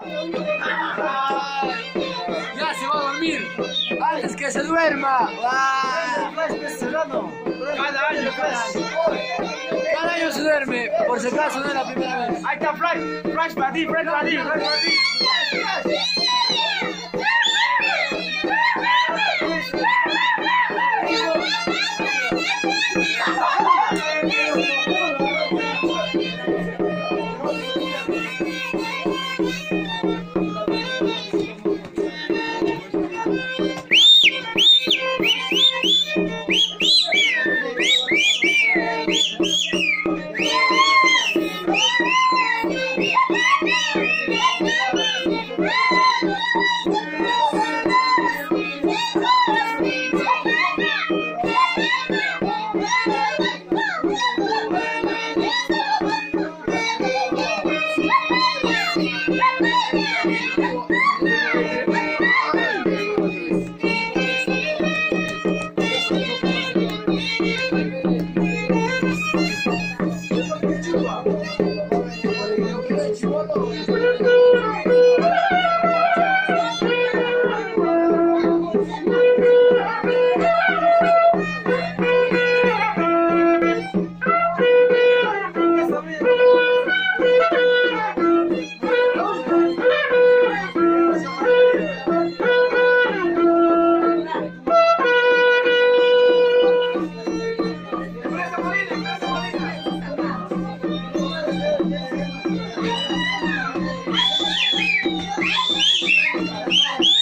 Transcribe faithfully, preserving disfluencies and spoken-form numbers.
Ya se va a dormir. Antes que se duerma. Cada año, Cada año se duerme. Por si acaso no es la primera vez. ahí está Flash, Flash para ti, Flash para ti, Flash para ti. Thank you.